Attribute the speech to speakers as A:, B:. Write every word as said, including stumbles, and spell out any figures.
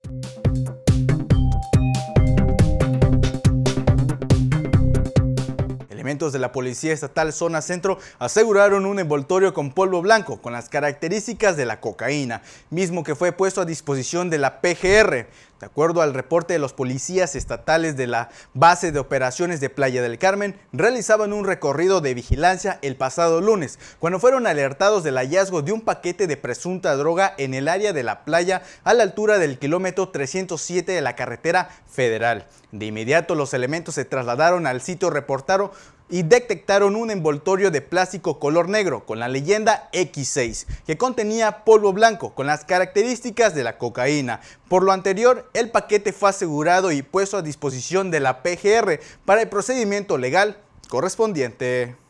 A: Elementos de la Policía Estatal Zona Centro aseguraron un envoltorio con polvo blanco con las características de la cocaína, mismo que fue puesto a disposición de la P G R. De acuerdo al reporte de los policías estatales de la Base de Operaciones de Playa del Carmen, realizaban un recorrido de vigilancia el pasado lunes, cuando fueron alertados del hallazgo de un paquete de presunta droga en el área de la playa a la altura del kilómetro trescientos siete de la carretera federal. De inmediato los elementos se trasladaron al sitio reportado y detectaron un envoltorio de plástico color negro con la leyenda equis seis, que contenía polvo blanco con las características de la cocaína. Por lo anterior, el paquete fue asegurado y puesto a disposición de la P G R para el procedimiento legal correspondiente.